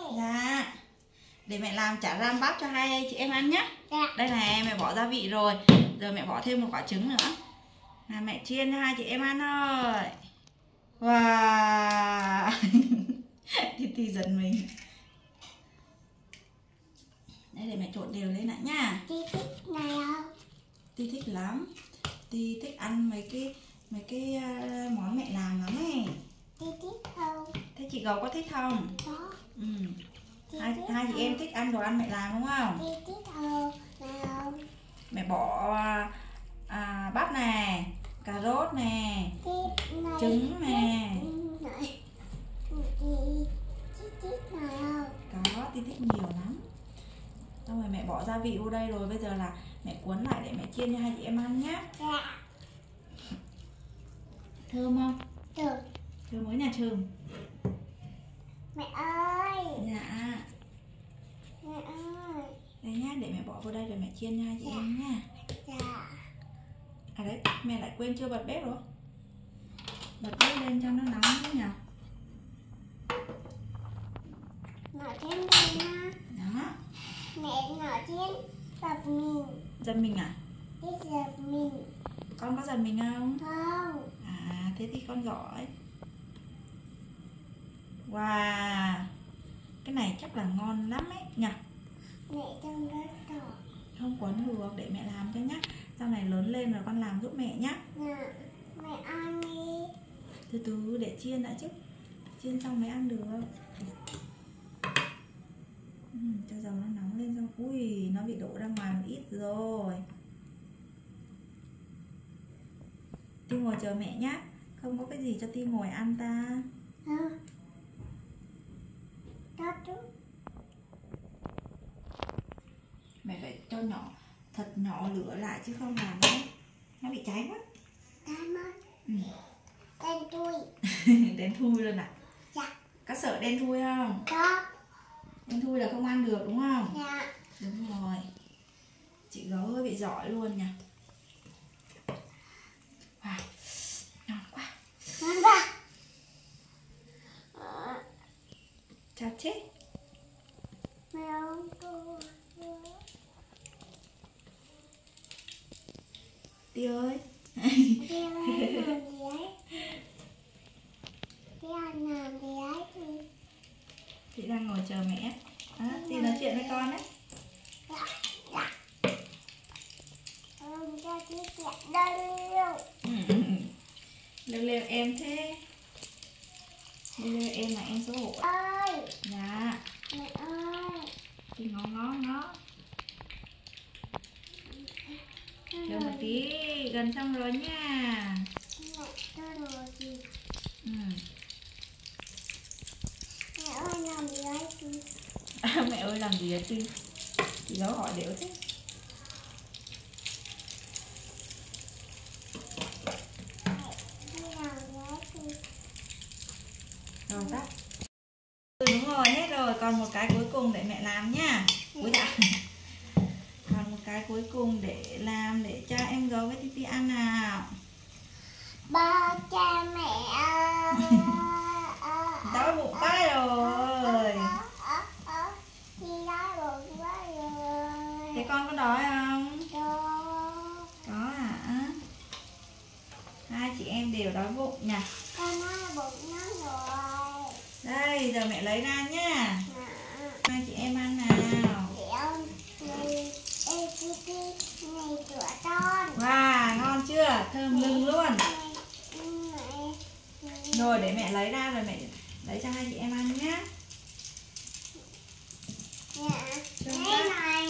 Dạ. Để mẹ làm chả ram bắp cho hai chị em ăn nhé. Dạ. Đây này, mẹ bỏ gia vị rồi. Giờ mẹ bỏ thêm một quả trứng nữa. Là mẹ chiên cho hai chị em ăn thôi. Wow. Titi giận mình. Đây để mẹ trộn đều lên lại nha. Ti thích này không? Ti thích lắm. Ti thích ăn mấy cái món mẹ làm lắm ấy. Ti thích không? Thế chị Gấu có thích không? Có. Ừ. Hai chị em thích ăn đồ ăn mẹ làm đúng không? Ti thích không? Nào. Mẹ bỏ bắp nè, cà rốt nè, trứng nè. Thích này không? Có, Ti thích nhiều lắm. Xong rồi mẹ bỏ gia vị vô đây rồi. Bây giờ là mẹ cuốn lại để mẹ chiên cho hai chị em ăn nhé. Dạ. Thơm không? Được. Thơm mới nhà trường. Mẹ ơi. Dạ. Mẹ ơi. Đây nhá, để mẹ bỏ vô đây rồi mẹ chiên cho hai chị em nhá. Dạ. À đấy, mẹ lại quên chưa bật bếp rồi. Bật bếp lên cho nó nóng thế nhỉ. Nở thêm đây nha. Đó. Mẹ nở thêm giật mình. Giật mình à? Đi giật mình. Con có giật mình không? Không. À, thế thì con giỏi. Wow. Cái này chắc là ngon lắm ấy nhỉ. Mẹ trong đất đỏ. Không quấn được, để mẹ làm cho nhá. Sau này lớn lên rồi con làm giúp mẹ nhá. Dạ. Mẹ ăn đi. Từ từ để chiên đã chứ. Chiên xong mới ăn được. Cho dầu nó nóng lên xong. Ui, nó bị đổ ra ngoài một ít rồi. Ti ngồi chờ mẹ nhá. Không có cái gì cho Ti ngồi ăn ta. Hả? Đó chứ. Mẹ phải cho nhỏ, thật nhỏ lửa lại chứ không là nó bị cháy quá. Cảm ơn. Đen thui. Đen thui luôn à? Dạ. Có sợ đen thui không? Có. Đen thui là không ăn được đúng không? Dạ. Đúng rồi. Chị Gấu hơi bị giỏi luôn nhỉ. Wow. Ngon quá. Ngon quá. Chào chết. Mẹ không cô. Ti ơi. Ti ơi làm gì ấy? Ti ăn làm gì ấy thì. Chị đang ngồi chờ mẹ. Ti nói chuyện với con đấy. Dạ. Dạ. Cho chị chuyện đâu. Lêu lêu em thế. Lêu lêu em là em xấu hổ. Ơi. Dạ. Mẹ ơi. Ti ngó. Chờ một tí, gần xong rồi nha. Mẹ tôi rồi gì? Mẹ ơi làm gì đấy chị? Mẹ ơi làm gì vậy Ti? Chị Gấu hỏi đều thế. Đi làm gì đấy chị? Rồi tắt. Đúng rồi, hết rồi. Còn một cái cuối cùng để mẹ làm nha. Ui đã. Còn một cái cuối cùng để làm để cho em Gấu với Titi ăn nào. Ba cha mẹ Đói bụng quá rồi. Thì đói bụng quá rồi. Thế con có đói không? Đó. Có hả? Hai chị em đều đói bụng nhỉ? Con nói bụng nó rồi. Đây, giờ mẹ lấy ra nhá. Hai chị em ăn nào. Này sữa con. Wow, ngon chưa? Thơm lưng luôn. Rồi để mẹ lấy ra rồi mẹ lấy cho hai chị em ăn nhá. Dạ. Đây này.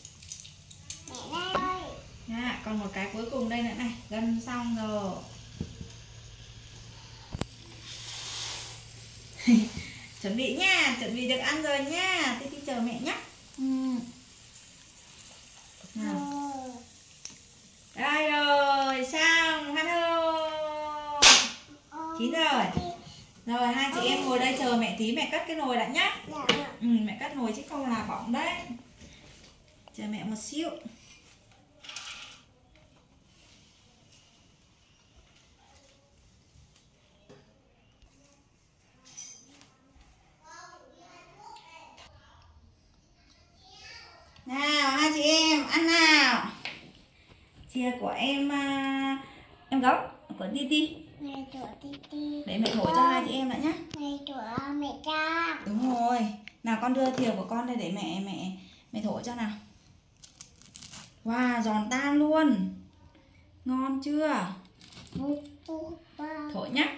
Mẹ đây. Nha, còn một cái cuối cùng đây nữa này, gần xong rồi. Chuẩn bị nha, chuẩn bị được ăn rồi nha. Titi chờ mẹ nhé. Nào. Đây rồi, xong, ăn thôi. Chín rồi. Rồi hai chị em ngồi đây chờ mẹ tí, mẹ cất cái nồi đã nhá. Mẹ cất nồi chứ không là bỏng đấy. Chờ mẹ một xíu. của em gấu, của Titi. Này của Titi. Để mẹ thổi cho hai chị em đã nhá. Này của mẹ cha. Đúng rồi. Nào con đưa thìa của con đây để mẹ thổi cho nào. Wow, giòn tan luôn. Ngon chưa? Thổi nhá.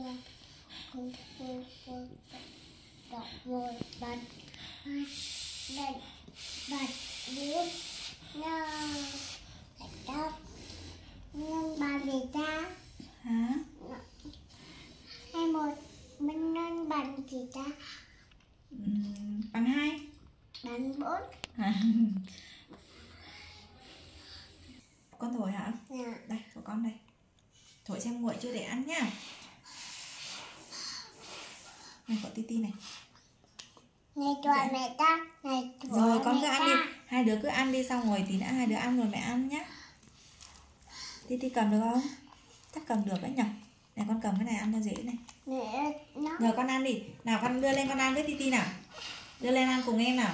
Một bật hai bật bốn năm đọc năm ba về ta Hả? hai một mình nên bằng gì ta? Bằng 2. Bằng 4. Con thổi hả? Dạ. Đây, của con đây. Thổi xem nguội chưa để ăn nhá. Này của Titi này. Này của mẹ ta. Này của Rồi con mẹ cứ ăn ta. đi. Hai đứa cứ ăn đi, xong rồi thì đã hai đứa ăn rồi mẹ ăn nhá. Titi cầm được không? Chắc cầm được đấy nhỉ. Này con cầm cái này ăn cho dễ này. Mẹ nó. Rồi con ăn đi. Nào con đưa lên con ăn với Titi nào. Đưa lên ăn cùng em nào.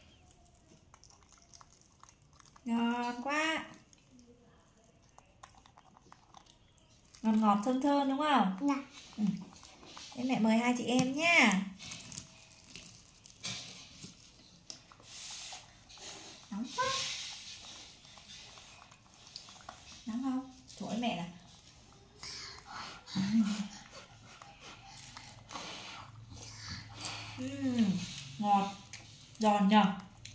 Ngon quá. Ngọt ngọt thơm thơm đúng không? Nè. Thế mẹ mời hai chị em nhá. Nóng quá. Nóng không? Thổi mẹ nào. Ngọt, giòn nhở.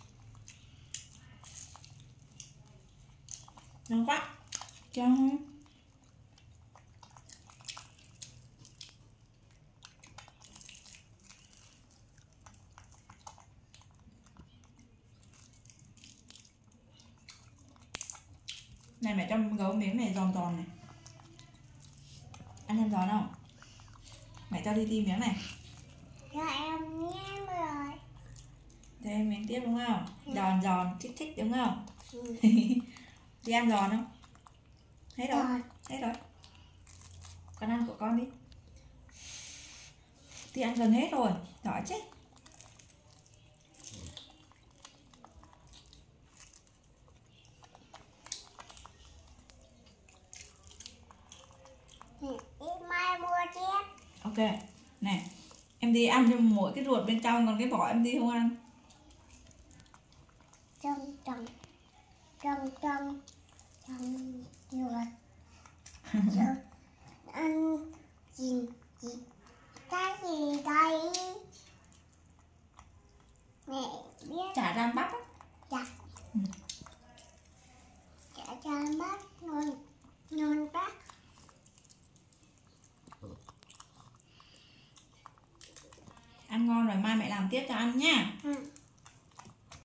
Ngon quá. Cho không? Này mẹ cho gấu miếng này giòn giòn này. Ăn thêm giòn không? Mẹ cho Titi miếng này. Cho em nhé rồi. Cho em miếng tiếp đúng không? Giòn giòn, thích thích đúng không? Ừ. Đi ăn giòn không? Hết rồi. Rồi. Hết rồi. Con ăn của con đi. Thì ăn gần hết rồi. Đói chết. Đi mai mua tiếp. Ok. Nè. Em đi ăn cho mỗi cái ruột bên trong, còn cái vỏ em đi không ăn. Trong ruột. Ăn gì cái gì đây? Mẹ biết. Chả ram bắp á. Chặt. Chả cho mắt ngon quá. Ăn ngon rồi mai mẹ làm tiếp cho ăn nha. Ừ.